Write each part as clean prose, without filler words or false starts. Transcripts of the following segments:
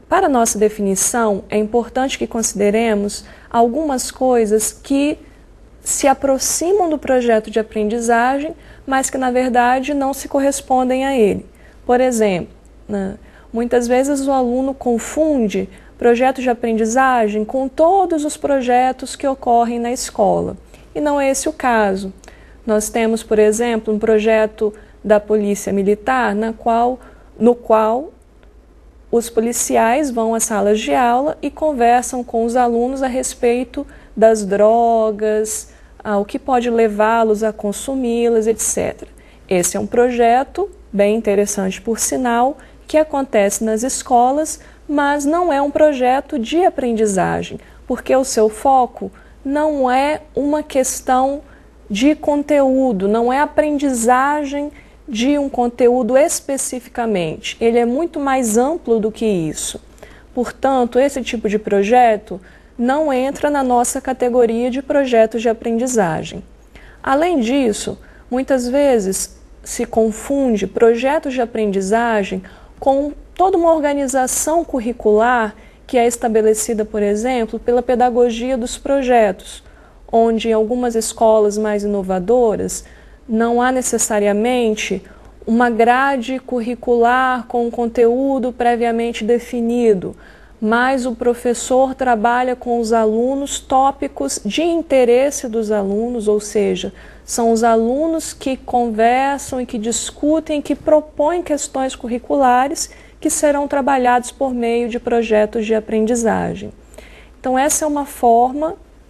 Para nossa definição, é importante que consideremos algumas coisas que se aproximam do projeto de aprendizagem, mas que, na verdade, não se correspondem a ele. Por exemplo, muitas vezes o aluno confunde projeto de aprendizagem com todos os projetos que ocorrem na escola. E não é esse o caso. Nós temos, por exemplo, um projeto da Polícia Militar, no qual os policiais vão às salas de aula e conversam com os alunos a respeito das drogas, o que pode levá-los a consumi-las, etc. Esse é um projeto bem interessante, por sinal, que acontece nas escolas, mas não é um projeto de aprendizagem, porque o seu foco não é uma questão de conteúdo, não é aprendizagem de um conteúdo especificamente. Ele é muito mais amplo do que isso. Portanto, esse tipo de projeto não entra na nossa categoria de projetos de aprendizagem. Além disso, muitas vezes se confunde projetos de aprendizagem com toda uma organização curricular que é estabelecida, por exemplo, pela pedagogia dos projetos, onde em algumas escolas mais inovadoras não há necessariamente uma grade curricular com um conteúdo previamente definido, mas o professor trabalha com os alunos tópicos de interesse dos alunos, ou seja, são os alunos que conversam e que discutem, que propõem questões curriculares que serão trabalhados por meio de projetos de aprendizagem. Então, essa é uma forma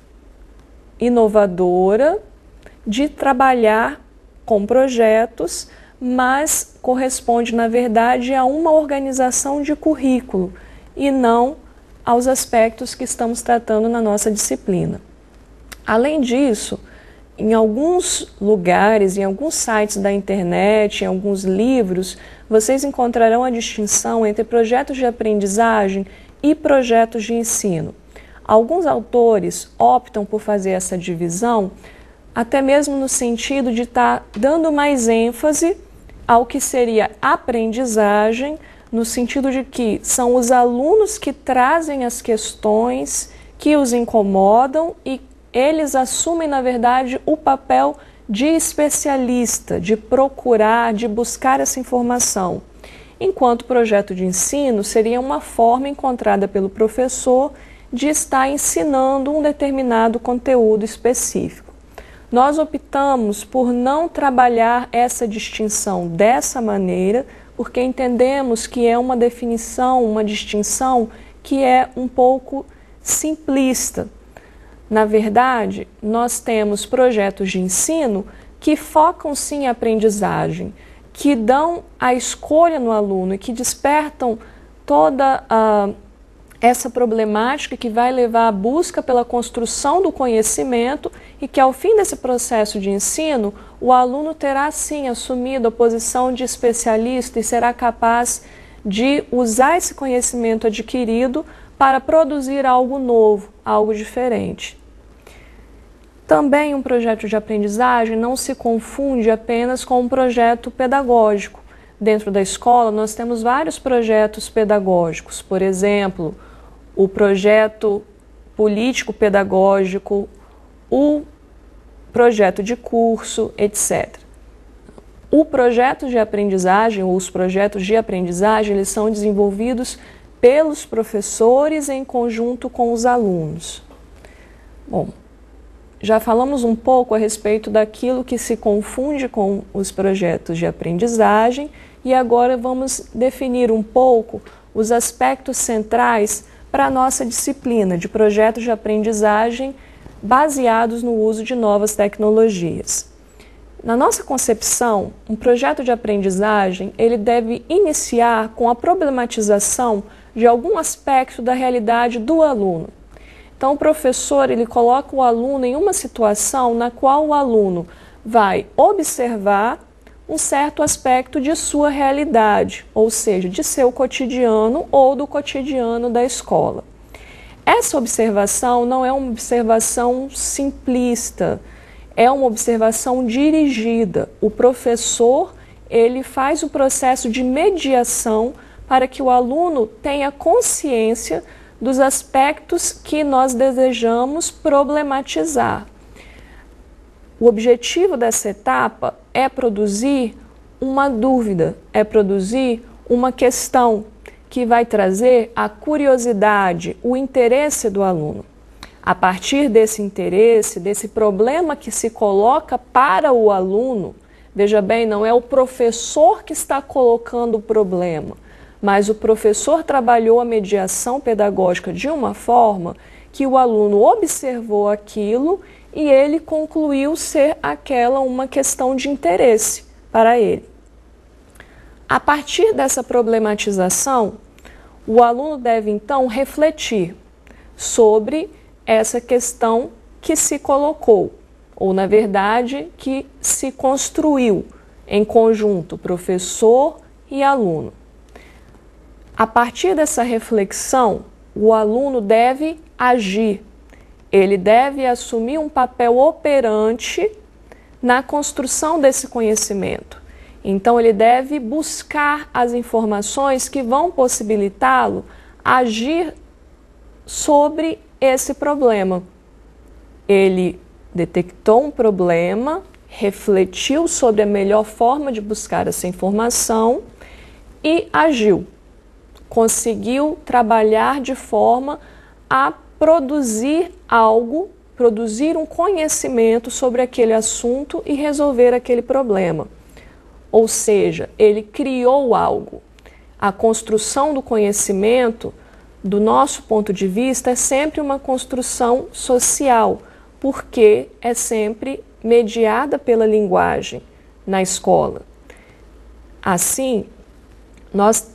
inovadora de trabalhar com projetos, mas corresponde, na verdade, a uma organização de currículo e não aos aspectos que estamos tratando na nossa disciplina. Além disso, em alguns lugares, em alguns sites da internet, em alguns livros, vocês encontrarão a distinção entre projetos de aprendizagem e projetos de ensino. Alguns autores optam por fazer essa divisão, até mesmo no sentido de estar dando mais ênfase ao que seria aprendizagem, no sentido de que são os alunos que trazem as questões que os incomodam e eles assumem, na verdade, o papel de especialista, de procurar, de buscar essa informação. Enquanto o projeto de ensino seria uma forma encontrada pelo professor de estar ensinando um determinado conteúdo específico. Nós optamos por não trabalhar essa distinção dessa maneira, porque entendemos que é uma definição, uma distinção que é um pouco simplista. Na verdade, nós temos projetos de ensino que focam sim a aprendizagem, que dão a escolha no aluno e que despertam toda essa problemática que vai levar à busca pela construção do conhecimento e que ao fim desse processo de ensino, o aluno terá sim assumido a posição de especialista e será capaz de usar esse conhecimento adquirido para produzir algo novo, algo diferente. Também um projeto de aprendizagem não se confunde apenas com um projeto pedagógico. Dentro da escola, nós temos vários projetos pedagógicos, por exemplo, o projeto político-pedagógico, o projeto de curso, etc. O projeto de aprendizagem, ou os projetos de aprendizagem, eles são desenvolvidos pelos professores em conjunto com os alunos. Bom, já falamos um pouco a respeito daquilo que se confunde com os projetos de aprendizagem e agora vamos definir um pouco os aspectos centrais para a nossa disciplina de projetos de aprendizagem baseados no uso de novas tecnologias. Na nossa concepção, um projeto de aprendizagem ele deve iniciar com a problematização de algum aspecto da realidade do aluno. Então, o professor ele coloca o aluno em uma situação na qual o aluno vai observar um certo aspecto de sua realidade, ou seja, de seu cotidiano ou do cotidiano da escola. Essa observação não é uma observação simplista, é uma observação dirigida. O professor ele faz o processo de mediação para que o aluno tenha consciência dos aspectos que nós desejamos problematizar. O objetivo dessa etapa é produzir uma dúvida, é produzir uma questão que vai trazer a curiosidade, o interesse do aluno. A partir desse interesse, desse problema que se coloca para o aluno, veja bem, não é o professor que está colocando o problema, mas o professor trabalhou a mediação pedagógica de uma forma que o aluno observou aquilo e ele concluiu ser aquela uma questão de interesse para ele. A partir dessa problematização, o aluno deve então refletir sobre essa questão que se colocou, ou na verdade que se construiu em conjunto, professor e aluno. A partir dessa reflexão, o aluno deve agir, ele deve assumir um papel operante na construção desse conhecimento. Então, ele deve buscar as informações que vão possibilitá-lo agir sobre esse problema. Ele detectou um problema, refletiu sobre a melhor forma de buscar essa informação e agiu. Conseguiu trabalhar de forma a produzir algo, produzir um conhecimento sobre aquele assunto e resolver aquele problema. Ou seja, ele criou algo. A construção do conhecimento, do nosso ponto de vista, é sempre uma construção social, porque é sempre mediada pela linguagem na escola. Assim, nós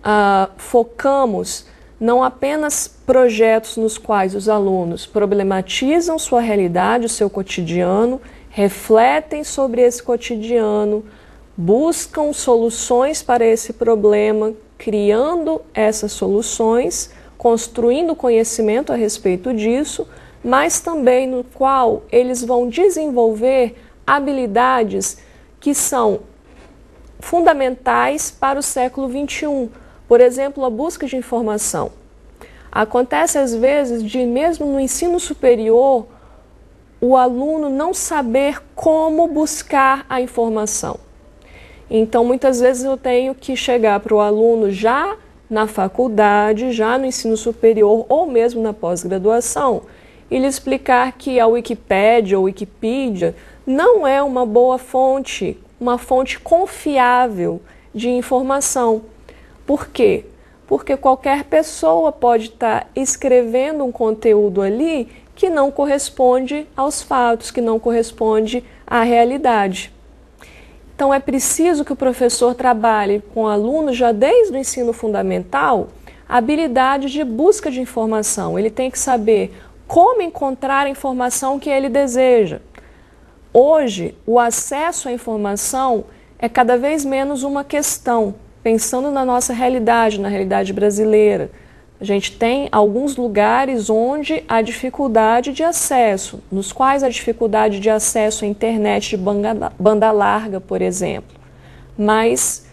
focamos não apenas projetos nos quais os alunos problematizam sua realidade, o seu cotidiano, refletem sobre esse cotidiano, buscam soluções para esse problema, criando essas soluções, construindo conhecimento a respeito disso, mas também no qual eles vão desenvolver habilidades que são fundamentais para o século XXI. Por exemplo, a busca de informação. Acontece às vezes de, mesmo no ensino superior, o aluno não saber como buscar a informação. Então, muitas vezes eu tenho que chegar para o aluno já na faculdade, já no ensino superior ou mesmo na pós-graduação e lhe explicar que a Wikipédia ou Wikipedia não é uma boa fonte, uma fonte confiável de informação. Por quê? Porque qualquer pessoa pode estar escrevendo um conteúdo ali que não corresponde aos fatos, que não corresponde à realidade. Então, é preciso que o professor trabalhe com o aluno já desde o ensino fundamental a habilidade de busca de informação. Ele tem que saber como encontrar a informação que ele deseja. Hoje, o acesso à informação é cada vez menos uma questão, pensando na nossa realidade, na realidade brasileira. A gente tem alguns lugares onde há dificuldade de acesso, nos quais a dificuldade de acesso à internet de banda larga, por exemplo. Mas,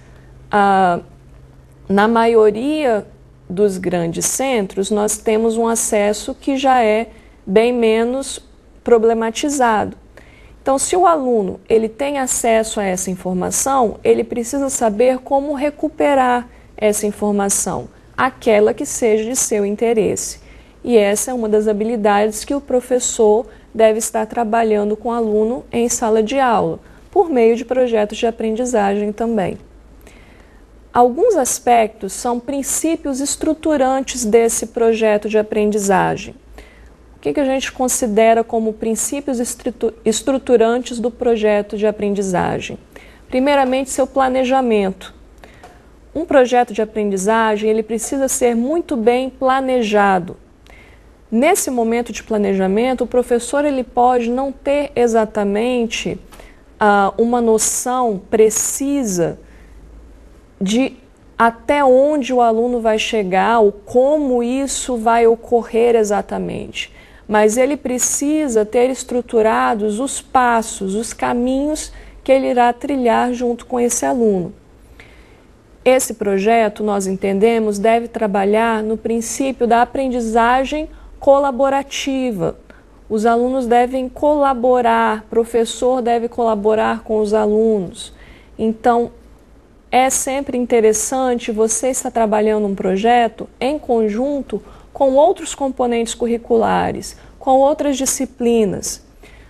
na maioria dos grandes centros, nós temos um acesso que já é bem menos problematizado. Então, se o aluno ele tem acesso a essa informação, ele precisa saber como recuperar essa informação, aquela que seja de seu interesse. E essa é uma das habilidades que o professor deve estar trabalhando com o aluno em sala de aula, por meio de projetos de aprendizagem também. Alguns aspectos são princípios estruturantes desse projeto de aprendizagem. O que a gente considera como princípios estruturantes do projeto de aprendizagem? Primeiramente, seu planejamento. Um projeto de aprendizagem, ele precisa ser muito bem planejado. Nesse momento de planejamento, o professor ele pode não ter exatamente uma noção precisa de até onde o aluno vai chegar ou como isso vai ocorrer exatamente. Mas ele precisa ter estruturados os passos, os caminhos que ele irá trilhar junto com esse aluno. Esse projeto, nós entendemos, deve trabalhar no princípio da aprendizagem colaborativa. Os alunos devem colaborar, o professor deve colaborar com os alunos. Então, é sempre interessante você estar trabalhando um projeto em conjunto com outros componentes curriculares, com outras disciplinas.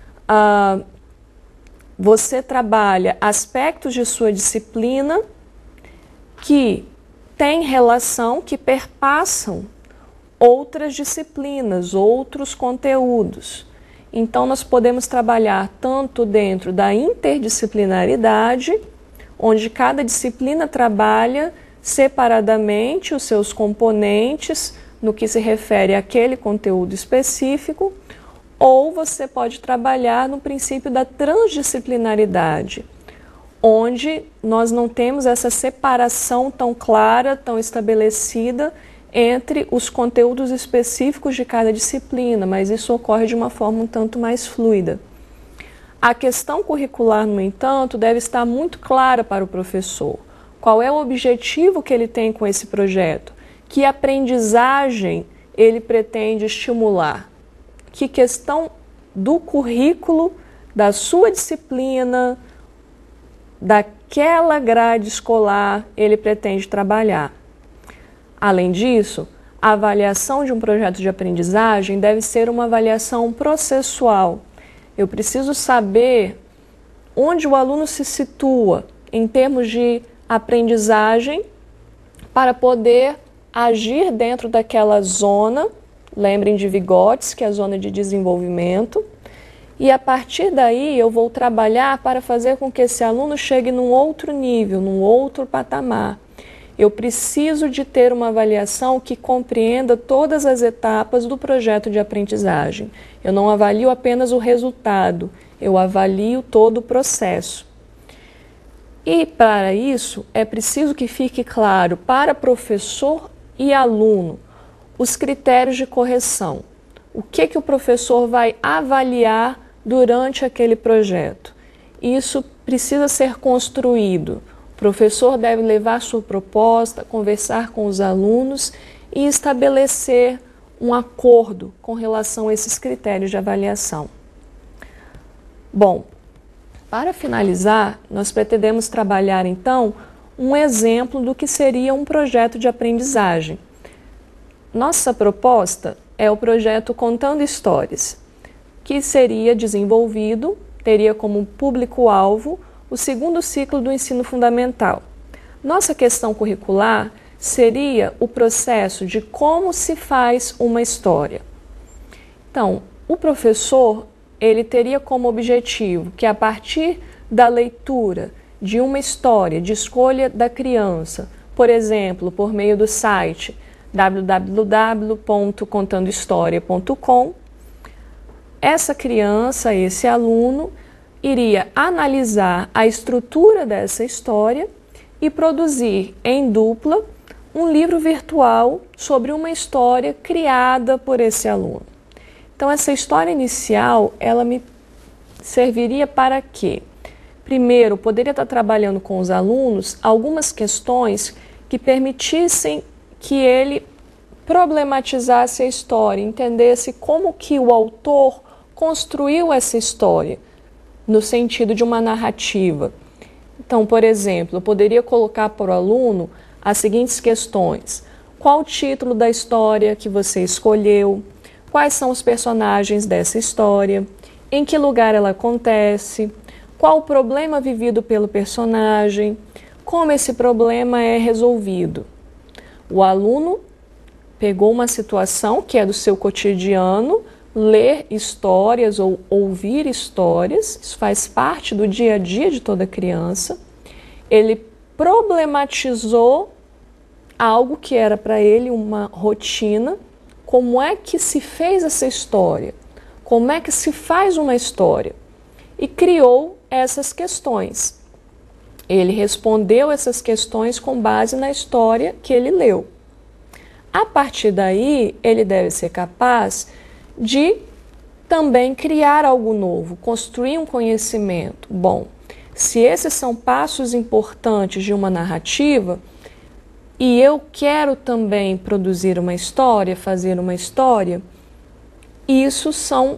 Você trabalha aspectos de sua disciplina que têm relação, que perpassam outras disciplinas, outros conteúdos. Então, nós podemos trabalhar tanto dentro da interdisciplinaridade, onde cada disciplina trabalha separadamente os seus componentes no que se refere àquele conteúdo específico, ou você pode trabalhar no princípio da transdisciplinaridade, onde nós não temos essa separação tão clara, tão estabelecida entre os conteúdos específicos de cada disciplina, mas isso ocorre de uma forma um tanto mais fluida. A questão curricular, no entanto, deve estar muito clara para o professor. Qual é o objetivo que ele tem com esse projeto? Que aprendizagem ele pretende estimular? Que questão do currículo, da sua disciplina, daquela grade escolar ele pretende trabalhar? Além disso, a avaliação de um projeto de aprendizagem deve ser uma avaliação processual. Eu preciso saber onde o aluno se situa em termos de aprendizagem para poder agir dentro daquela zona. Lembrem de Vygotsky, que é a zona de desenvolvimento. E a partir daí eu vou trabalhar para fazer com que esse aluno chegue num outro nível, num outro patamar. Eu preciso de ter uma avaliação que compreenda todas as etapas do projeto de aprendizagem. Eu não avalio apenas o resultado, eu avalio todo o processo. E para isso é preciso que fique claro para professor e aluno os critérios de correção. O que o professor vai avaliar durante aquele projeto? Isso precisa ser construído. O professor deve levar sua proposta, conversar com os alunos e estabelecer um acordo com relação a esses critérios de avaliação. Bom, para finalizar, nós pretendemos trabalhar então um exemplo do que seria um projeto de aprendizagem. Nossa proposta é o projeto Contando Histórias, que seria desenvolvido, teria como público-alvo o segundo ciclo do ensino fundamental. Nossa questão curricular seria o processo de como se faz uma história. Então, o professor, ele teria como objetivo que a partir da leitura de uma história, de escolha da criança, por exemplo, por meio do site www.contandohistoria.com, essa criança, esse aluno, iria analisar a estrutura dessa história e produzir em dupla um livro virtual sobre uma história criada por esse aluno. Então, essa história inicial, ela me serviria para quê? Primeiro, poderia estar trabalhando com os alunos algumas questões que permitissem que ele problematizasse a história, entendesse como que o autor construiu essa história, no sentido de uma narrativa. Então, por exemplo, eu poderia colocar para o aluno as seguintes questões: qual o título da história que você escolheu? Quais são os personagens dessa história? Em que lugar ela acontece? Qual o problema vivido pelo personagem? Como esse problema é resolvido? O aluno pegou uma situação que é do seu cotidiano, ler histórias ou ouvir histórias, isso faz parte do dia a dia de toda criança. Ele problematizou algo que era para ele uma rotina. Como é que se fez essa história? Como é que se faz uma história? E criou essas questões. Ele respondeu essas questões com base na história que ele leu. A partir daí, ele deve ser capaz de também criar algo novo, construir um conhecimento. Bom, se esses são passos importantes de uma narrativa, e eu quero também produzir uma história, fazer uma história, essas são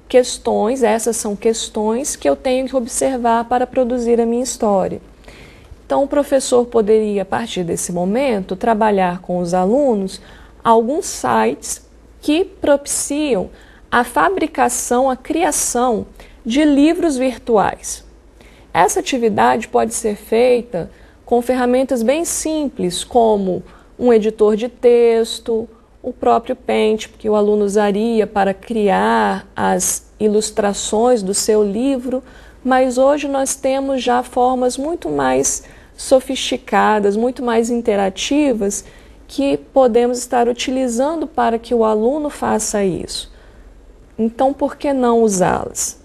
questões que eu tenho que observar para produzir a minha história. Então, o professor poderia, a partir desse momento, trabalhar com os alunos alguns sites que propiciam a fabricação, a criação de livros virtuais. Essa atividade pode ser feita com ferramentas bem simples, como um editor de texto, o próprio Paint, que o aluno usaria para criar as ilustrações do seu livro, mas hoje nós temos já formas muito mais sofisticadas, muito mais interativas, que podemos estar utilizando para que o aluno faça isso. Então, por que não usá-las?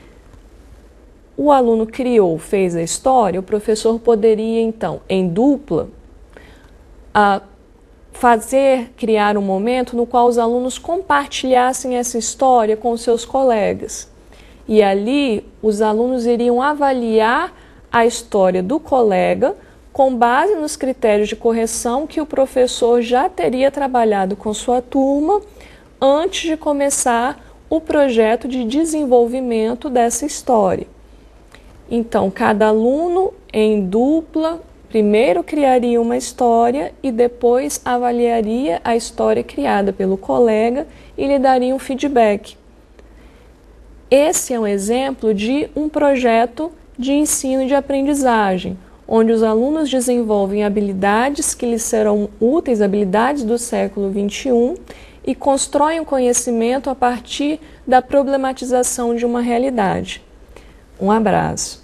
O aluno fez a história, o professor poderia, então, em dupla, criar um momento no qual os alunos compartilhassem essa história com os seus colegas. E ali, os alunos iriam avaliar a história do colega com base nos critérios de correção que o professor já teria trabalhado com sua turma antes de começar o projeto de desenvolvimento dessa história. Então, cada aluno, em dupla, primeiro criaria uma história e depois avaliaria a história criada pelo colega e lhe daria um feedback. Esse é um exemplo de um projeto de ensino e de aprendizagem, onde os alunos desenvolvem habilidades que lhes serão úteis, habilidades do século XXI, e constroem o conhecimento a partir da problematização de uma realidade. Um abraço.